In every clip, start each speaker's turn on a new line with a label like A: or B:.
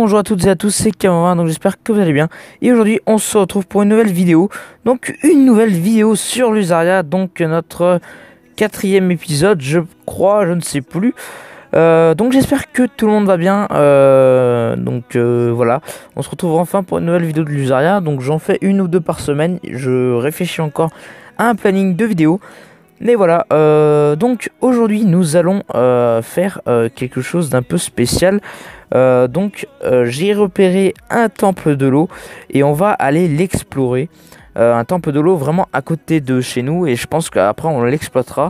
A: bonjour à toutes et à tous, c'est Cameron, donc j'espère que vous allez bien. Et aujourd'hui, on se retrouve pour une nouvelle vidéo. Donc, une nouvelle vidéo sur Lusaria, donc notre quatrième épisode, je crois, je ne sais plus. Donc j'espère que tout le monde va bien. Voilà, on se retrouve enfin pour une nouvelle vidéo de Lusaria. Donc j'en fais une ou deux par semaine. Je réfléchis encore à un planning de vidéos. Mais voilà, donc aujourd'hui nous allons faire quelque chose d'un peu spécial. J'ai repéré un temple de l'eau et on va aller l'explorer. Un temple de l'eau vraiment à côté de chez nous et je pense qu'après on l'exploitera.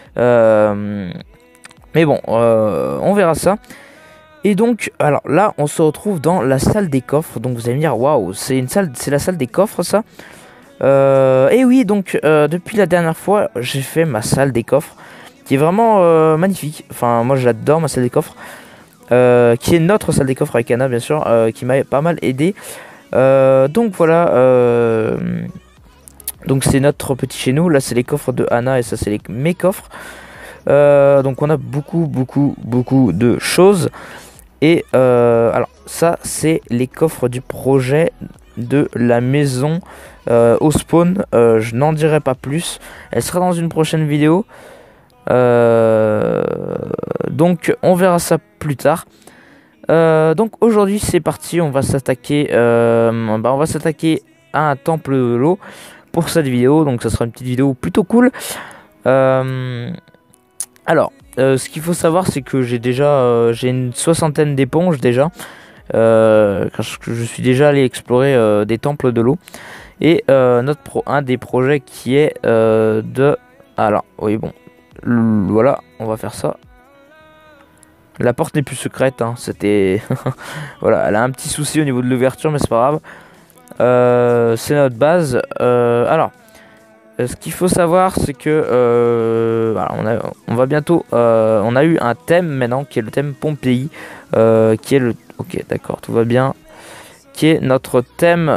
A: Mais bon, on verra ça. Et donc, alors là, on se retrouve dans la salle des coffres. Donc vous allez me dire, waouh, c'est la salle des coffres ça. Et oui, donc depuis la dernière fois, j'ai fait ma salle des coffres, qui est vraiment magnifique. Enfin, moi, j'adore ma salle des coffres, qui est notre salle des coffres avec Anna, bien sûr, qui m'a pas mal aidé. Donc voilà. Donc c'est notre petit chez nous. Là, c'est les coffres de Anna et ça, c'est mes coffres. Donc on a beaucoup de choses. Et alors ça, c'est les coffres du projet de la maison au spawn. Je n'en dirai pas plus. Elle sera dans une prochaine vidéo. Donc on verra ça plus tard. Donc aujourd'hui c'est parti. On va s'attaquer à un temple de l'eau pour cette vidéo. Donc ça sera une petite vidéo plutôt cool. Ce qu'il faut savoir, c'est que j'ai une 60aine d'éponges déjà. Parce que je suis déjà allé explorer des temples de l'eau. Et un des projets qui est Alors, oui, bon. Voilà, on va faire ça. La porte n'est plus secrète, hein, c'était... Voilà, elle a un petit souci au niveau de l'ouverture, mais c'est pas grave. C'est notre base. Ce qu'il faut savoir, c'est que voilà, on va bientôt... on a eu un thème maintenant, qui est le thème Pompéi, qui est le... Ok, d'accord, tout va bien. Qui est notre thème...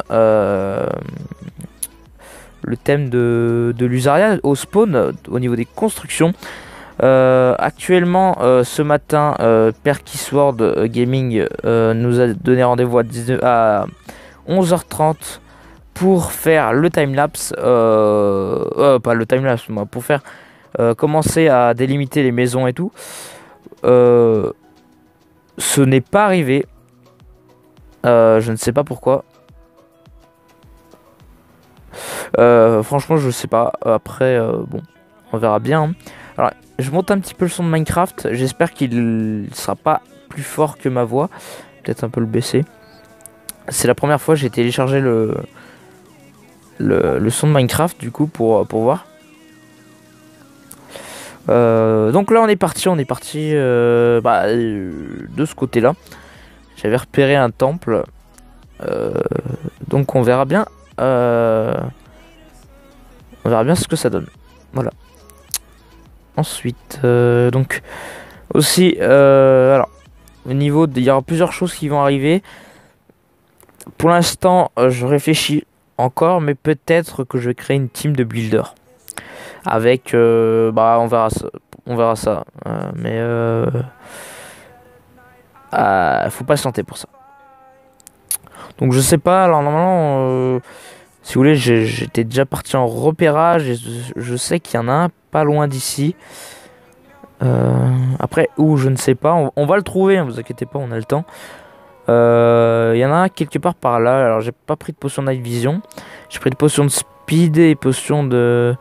A: le thème de Lusaria au spawn, au niveau des constructions. Actuellement, ce matin, Perkisword Gaming nous a donné rendez-vous à 11h30 pour faire le timelapse. Pas le timelapse, moi, pour faire commencer à délimiter les maisons et tout. Ce n'est pas arrivé. Je ne sais pas pourquoi. Franchement, je sais pas. Après, bon, on verra bien. Hein. Alors, je monte un petit peu le son de Minecraft. J'espère qu'il sera pas plus fort que ma voix. Peut-être un peu le baisser. C'est la première fois que j'ai téléchargé le son de Minecraft du coup pour voir. Donc là on est parti de ce côté là. J'avais repéré un temple. Donc on verra bien. On verra bien ce que ça donne. Voilà. Ensuite, donc aussi, alors au niveau il y aura plusieurs choses qui vont arriver. Pour l'instant, je réfléchis encore, mais peut-être que je vais créer une team de builders. Avec, on verra ça. Faut patienter pour ça. Donc je sais pas. Alors normalement, si vous voulez, j'étais déjà parti en repérage. Et je sais qu'il y en a un pas loin d'ici. Après, où je ne sais pas. On va le trouver, hein, vous inquiétez pas, on a le temps. Il y en a un quelque part par là. Alors j'ai pas pris de potion night vision. J'ai pris de potion de speed et potion de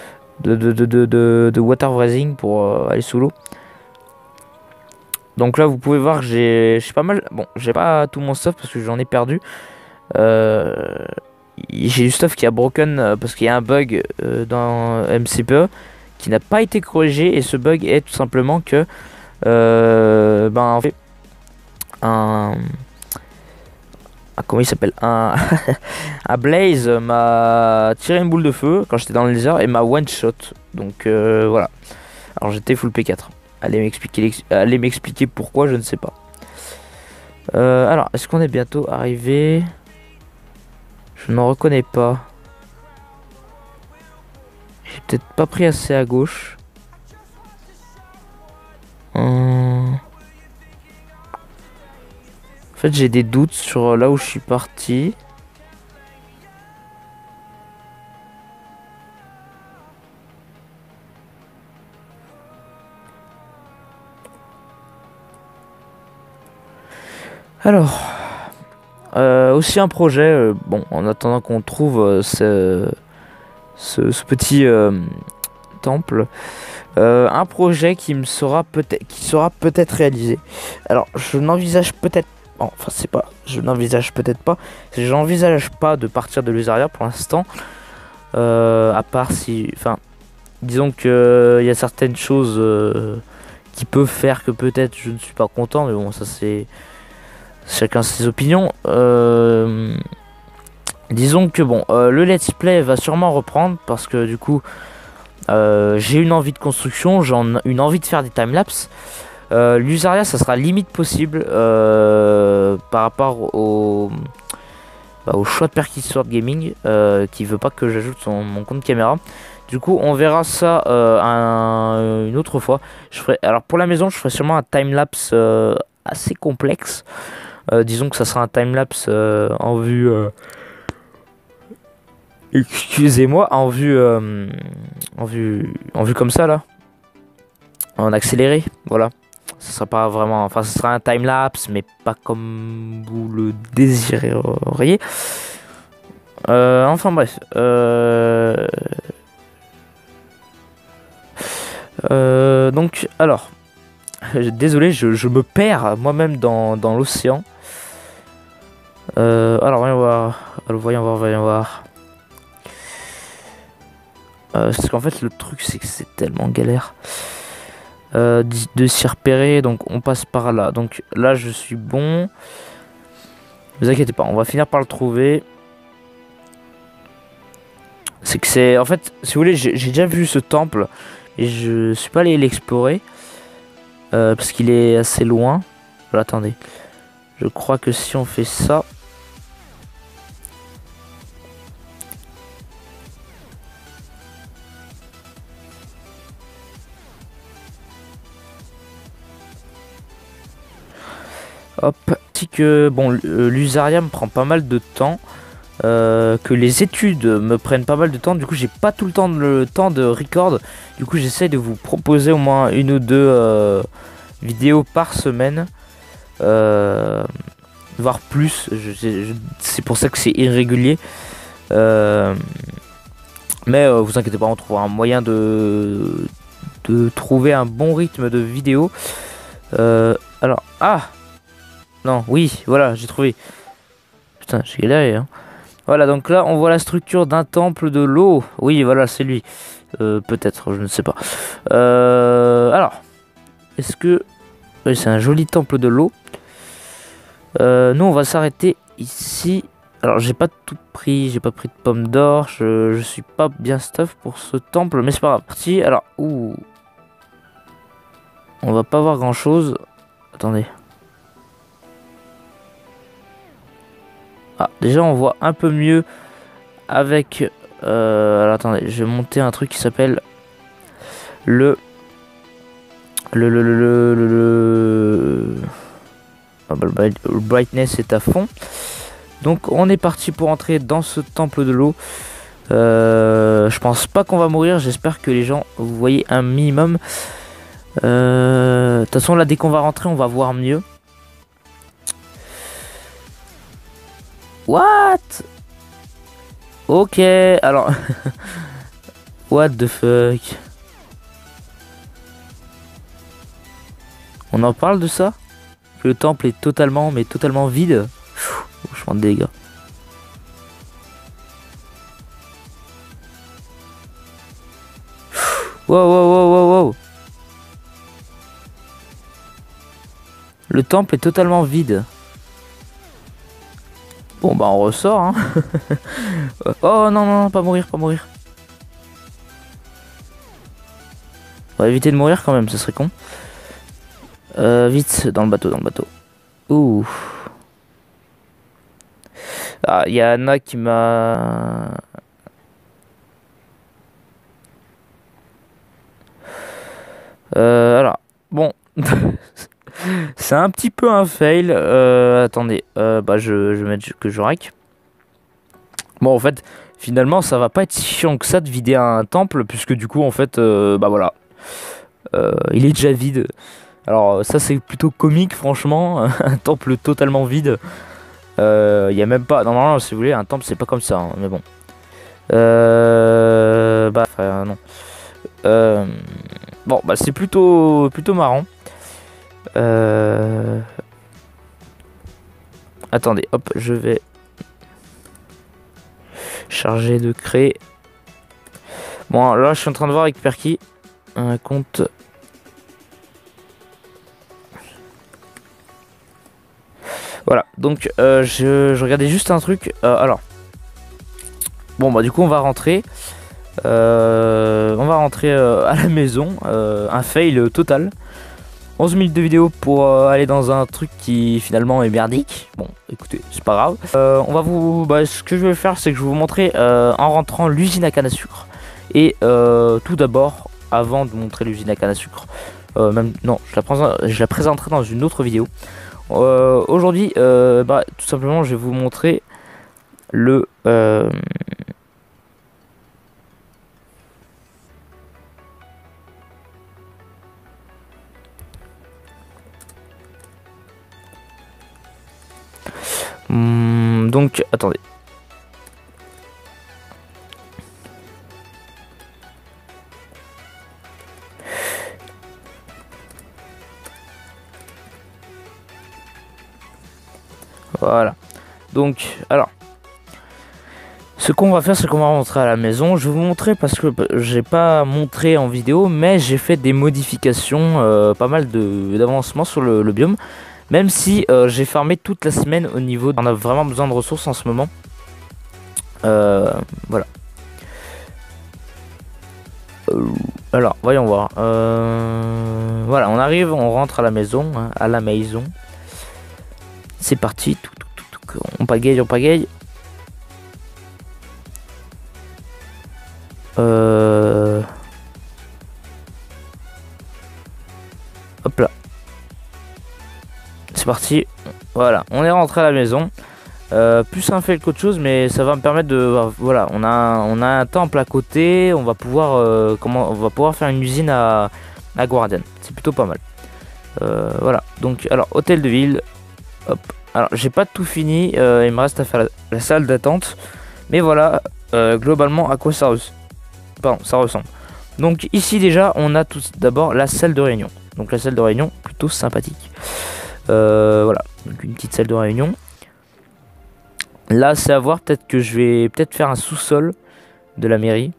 A: water breathing pour aller sous l'eau. Donc là vous pouvez voir que j'ai pas mal. Bon, j'ai pas tout mon stuff parce que j'en ai perdu. J'ai du stuff qui a broken parce qu'il y a un bug dans MCPE qui n'a pas été corrigé. Et ce bug est tout simplement que en fait comment il s'appelle un Blaze m'a tiré une boule de feu quand j'étais dans le laser et m'a one shot. Donc voilà. Alors j'étais full P4. Allez m'expliquer pourquoi, je ne sais pas. Alors est-ce qu'on est bientôt arrivé? Je n'en reconnais pas. J'ai peut-être pas pris assez à gauche. En fait, j'ai des doutes sur là où je suis parti. Alors, aussi un projet, bon, en attendant qu'on trouve ce petit temple, un projet qui sera peut-être réalisé. Alors, je n'envisage peut-être, bon, enfin c'est pas, je n'envisage peut-être pas, j'envisage pas de partir de Lusaria pour l'instant, à part si, enfin, disons que il y a certaines choses qui peuvent faire que peut-être je ne suis pas content, mais bon, ça c'est chacun ses opinions. Disons que bon, le let's play va sûrement reprendre parce que du coup, j'ai une envie de construction, une envie de faire des timelapses. Lusaria, ça sera limite possible par rapport au choix de Perky Sword Gaming qui veut pas que j'ajoute mon compte caméra. Du coup, on verra ça une autre fois. Alors pour la maison, je ferai sûrement un timelapse assez complexe. Disons que ça sera un timelapse en vue. Excusez-moi, en vue comme ça là, en accéléré, voilà. Ce sera pas vraiment, enfin, ce sera un timelapse, mais pas comme vous le désireriez. Enfin bref. Donc, alors, désolé, je me perds moi-même dans l'océan. Alors, voyons voir. Alors, voyons voir. Parce qu'en fait, le truc, c'est que c'est tellement galère de s'y repérer. Donc, on passe par là. Donc, là, je suis bon. Ne vous inquiétez pas, on va finir par le trouver. C'est que c'est... En fait, si vous voulez, j'ai déjà vu ce temple. Et je suis pas allé l'explorer. Parce qu'il est assez loin. Voilà, attendez. Je crois que si on fait ça... Hop. Ainsi que, bon, l'Usaria me prend pas mal de temps. Que les études me prennent pas mal de temps. Du coup, j'ai pas tout le temps de record. Du coup, j'essaie de vous proposer au moins une ou deux vidéos par semaine. Voire plus. C'est pour ça que c'est irrégulier. Mais vous inquiétez pas, on trouvera un moyen de trouver un bon rythme de vidéo. Alors, ah! Non, oui, voilà, j'ai trouvé. Putain, j'ai galéré, hein. Voilà, donc là, on voit la structure d'un temple de l'eau. Oui, voilà, c'est lui. Peut-être, je ne sais pas. Alors, est-ce que... Oui, c'est un joli temple de l'eau. Nous, on va s'arrêter ici. Alors, j'ai pas tout pris. J'ai pas pris de pommes d'or. Je suis pas bien stuff pour ce temple, mais c'est pas grave. Parti. Alors, ouh. On va pas voir grand-chose. Attendez. Ah, déjà, on voit un peu mieux avec... alors, attendez, je vais monter un truc qui s'appelle le ah bah, le brightness est à fond. Donc on est parti pour entrer dans ce temple de l'eau. Je pense pas qu'on va mourir. J'espère que les gens, vous voyez un minimum. De toute façon là, dès qu'on va rentrer, on va voir mieux. What? Ok, alors... What the fuck? On en parle de ça? Que le temple est totalement, mais totalement vide? Franchement, des dégâts. Wow, wow, wow, wow, wow. Le temple est totalement vide. Bon, bah, on ressort, hein. Oh, non, non, non, pas mourir, pas mourir. On va éviter de mourir quand même, ce serait con. Vite, dans le bateau, dans le bateau. Ouh. Ah, il y a Anna qui m'a... Alors, bon. C'est un petit peu un fail. Attendez, bah je vais mettre que je rec. Bon, en fait, finalement, ça va pas être si chiant que ça de vider un temple, puisque du coup, en fait, bah voilà, il est déjà vide. Alors ça, c'est plutôt comique, franchement, un temple totalement vide. Il y a même pas. Normalement, si vous voulez, un temple, c'est pas comme ça, hein, mais bon. Bah, non. Bon, bah, c'est plutôt marrant. Attendez, hop, je vais charger de créer. Bon, là, je suis en train de voir avec Perky un compte. Voilà, donc je regardais juste un truc. Alors, bon, bah, du coup, on va rentrer. À la maison. Un fail total. 11 minutes de vidéo pour aller dans un truc qui finalement est merdique. Bon, écoutez, c'est pas grave. On va ce que je vais faire, c'est que je vais vous montrer en rentrant l'usine à canne à sucre. Et tout d'abord, avant de montrer l'usine à canne à sucre, non, je la présenterai dans une autre vidéo. Aujourd'hui, tout simplement, je vais vous montrer le donc, attendez. Voilà. Donc, alors. Ce qu'on va faire, c'est qu'on va rentrer à la maison. Je vais vous montrer parce que j'ai pas montré en vidéo, mais j'ai fait des modifications, pas mal d'avancements sur le biome. Même si j'ai farmé toute la semaine au niveau... On a vraiment besoin de ressources en ce moment. Voilà. Alors, voyons voir. Voilà, on arrive, on rentre à la maison. Hein, à la maison. C'est parti. On pagaille, on pagaille. Hop là. C'est parti. Voilà, on est rentré à la maison. Plus un fail qu'autre chose, mais ça va me permettre de... Voilà, on a un temple à côté. On va pouvoir faire une usine à Guardian. C'est plutôt pas mal. Voilà, donc, alors, hôtel de ville. Hop. Alors, j'ai pas tout fini. Il me reste à faire la salle d'attente. Mais voilà, globalement, à quoi ça ressemble. Donc, ici, déjà, on a tout d'abord la salle de réunion. Donc, la salle de réunion, plutôt sympathique. Voilà, donc une petite salle de réunion. Là, c'est à voir, peut-être que je vais faire un sous-sol de la mairie.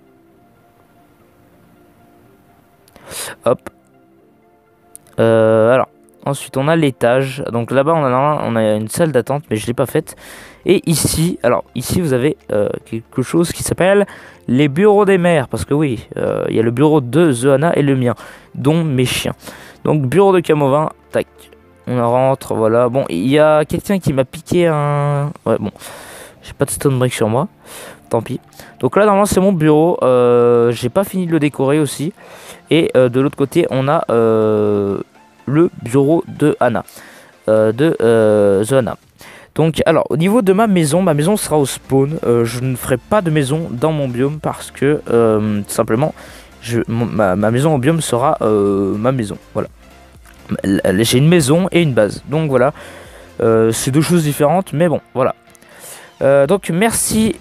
A: Hop. Alors, ensuite, on a l'étage. Donc là-bas, on a une salle d'attente, mais je ne l'ai pas faite. Et ici, alors, ici, vous avez quelque chose qui s'appelle les bureaux des maires. Parce que oui, il y a le bureau de Zoana et le mien, dont mes chiens. Donc, bureau de Camovin, tac. On rentre, voilà. Bon, il y a quelqu'un qui m'a piqué un... Ouais, bon. J'ai pas de stone brick sur moi. Tant pis. Donc là, normalement, c'est mon bureau. J'ai pas fini de le décorer aussi. Et de l'autre côté, on a le bureau de Anna. The Anna. Donc, alors, au niveau de ma maison sera au spawn. Je ne ferai pas de maison dans mon biome parce que, tout simplement, ma maison au biome sera ma maison. Voilà. J'ai une maison et une base, donc voilà, c'est deux choses différentes, mais bon, voilà. Donc merci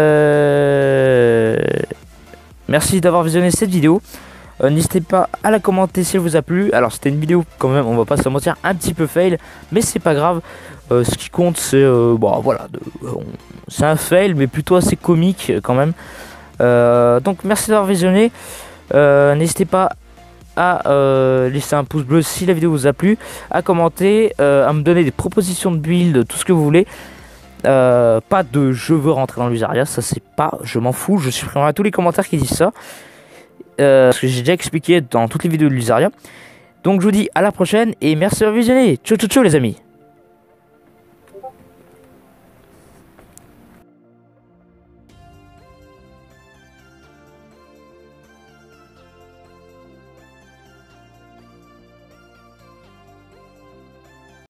A: d'avoir visionné cette vidéo. N'hésitez pas à la commenter si elle vous a plu. Alors c'était une vidéo quand même, on va pas se mentir, un petit peu fail, mais c'est pas grave. Ce qui compte c'est bon, voilà, c'est un fail, mais plutôt assez comique quand même. Donc merci d'avoir visionné. N'hésitez pas à laisser un pouce bleu si la vidéo vous a plu, à commenter, à me donner des propositions de build, tout ce que vous voulez. Pas de je veux rentrer dans l'usaria, ça c'est pas, je m'en fous, je supprimerai tous les commentaires qui disent ça, parce que j'ai déjà expliqué dans toutes les vidéos de l'usaria. Donc je vous dis à la prochaine et merci d'avoir visionné. Ciao ciao ciao les amis.